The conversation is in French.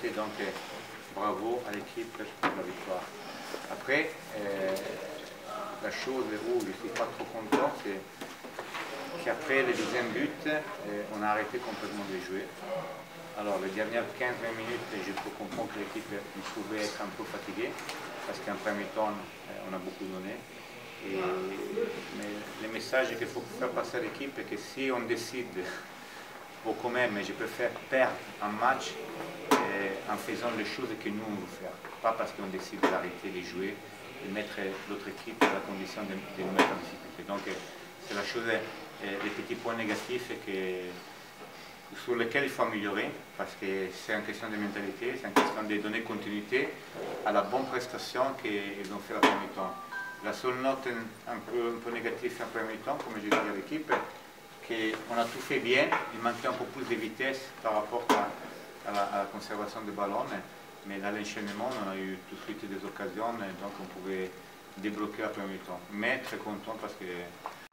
mentalité. Donc bravo à l'équipe pour la victoire. Après, la chose où je ne suis pas trop content, c'est qu'après le deuxième but, on a arrêté complètement de jouer. Alors les dernières 15-20 minutes, je peux comprendre que l'équipe pouvait être un peu fatiguée, parce qu'en premier temps, on a beaucoup donné. Mais le message qu'il faut faire passer à l'équipe est que si on décide, ou quand même, je peux faire perdre un match en faisant les choses que nous on veut faire. Pas parce qu'on décide d'arrêter de jouer, de mettre l'autre équipe dans la condition de nous mettre en difficulté. Donc c'est la chose, les petits points négatifs sur lesquels il faut améliorer, parce que c'est une question de mentalité, c'est une question de donner continuité à la bonne prestation qu'ils ont fait la première temps. La seule note un peu négative en premier temps, comme je dis à l'équipe, qu'on a tout fait bien, il manquait un peu plus de vitesse par rapport à la conservation du ballon, mais dans l'enchaînement, on a eu tout de suite des occasions, donc on pouvait débloquer la première temps. Mais très content parce que